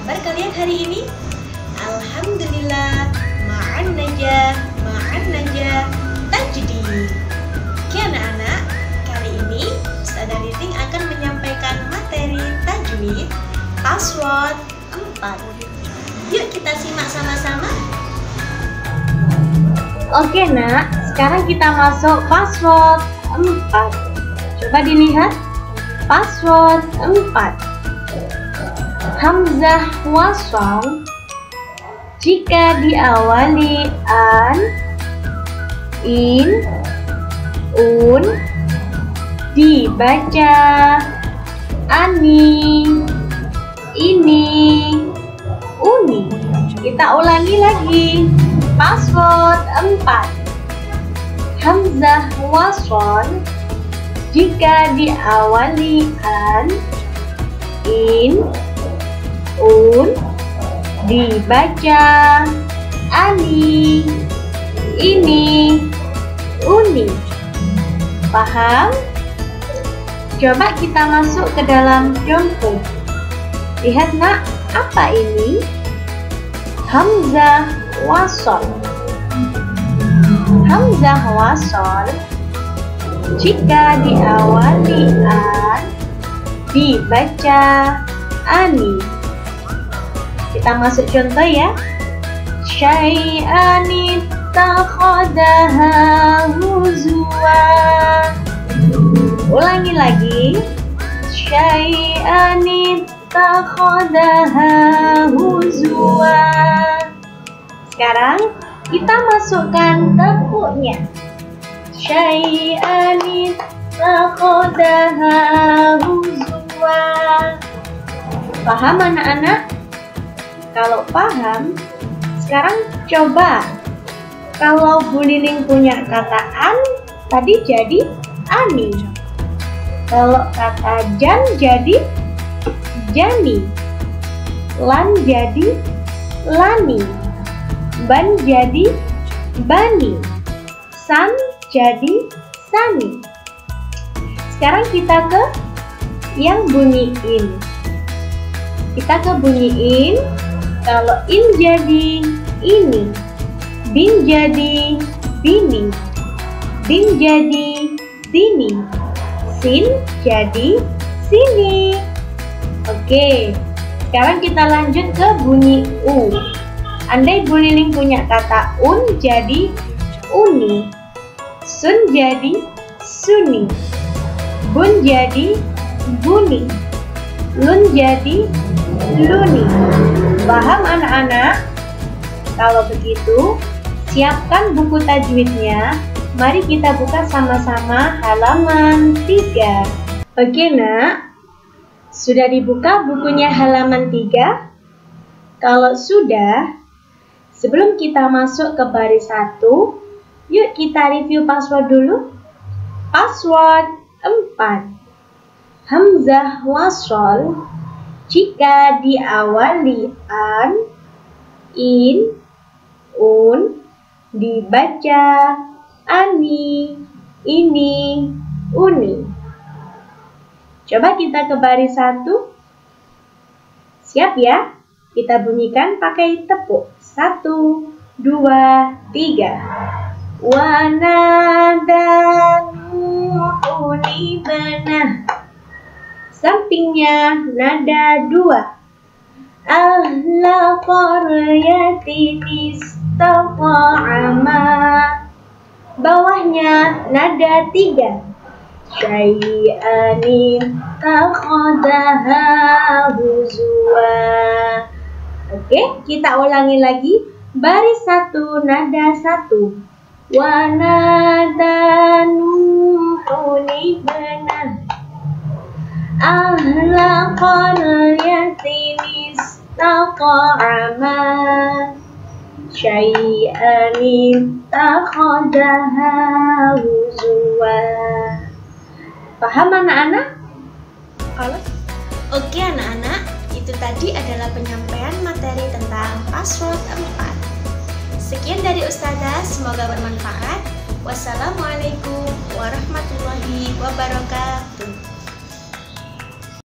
kabar kalian hari ini? Alhamdulillah, ma'an najah tajdi. Oke anak-anak, kali ini Ustazah Riting akan menyampaikan materi tajwid password 4. Yuk kita simak sama-sama. Oke nak, sekarang kita masuk password 4. Coba dilihat password 4. Hamzah wasal jika diawali an, in, un, dibaca ani, ini, uni. Kita ulangi lagi. Password 4. Hamzah wasal jika diawali an, in, un, dibaca ani, ini, uni. Paham? Coba kita masuk ke dalam contoh. Lihat nak, apa ini? Hamzah wasal. Hamzah wasal jika diawali an, dibaca ani. Kita masuk contoh ya. Syai'an ittakhadaha huzwa. Ulangi lagi. Syai'an ittakhadaha huzwa. Sekarang kita masukkan tepuknya. Syai'an ittakhadaha huzwa. Paham anak-anak? Kalau paham, sekarang coba. Kalau Bu Liling punya kata an, tadi jadi ani. Kalau kata jan jadi jani. Lan jadi lani. Ban jadi bani. San jadi sani. Sekarang kita ke yang bunyi in. Kita ke bunyi in. Kalau in jadi ini, bin jadi bini, din jadi dini, sin jadi sini. Oke, sekarang kita lanjut ke bunyi u. Andai Bu Liling punya kata un jadi uni, sun jadi suni, bun jadi buni, lun jadi luni. Paham anak-anak? Kalau begitu, siapkan buku tajwidnya. Mari kita buka sama-sama halaman 3. Oke nak, sudah dibuka bukunya halaman 3? Kalau sudah, sebelum kita masuk ke baris 1, yuk kita review password dulu. Password 4. Hamzah wasal jika diawali an, in, un, dibaca ani, ini, uni. Coba kita ke baris 1. Siap ya? Kita bunyikan pakai tepuk. 1, 2, 3. Wa nadanu ibnah. Sampingnya nada 2. Ahla qaryatin istaqama. Bawahnya nada 3. Syai'an takhadaha huzwa. Oke, kita ulangi lagi. Baris 1, nada 1. Wa nadanu ibnah. Ahla qaryatin istaqama. Syai'an takhadaha huzwa. Paham anak-anak? Oke anak-anak, itu tadi adalah penyampaian materi tentang password 4. Sekian dari Ustazah, semoga bermanfaat. Wassalamualaikum warahmatullahi wabarakatuh.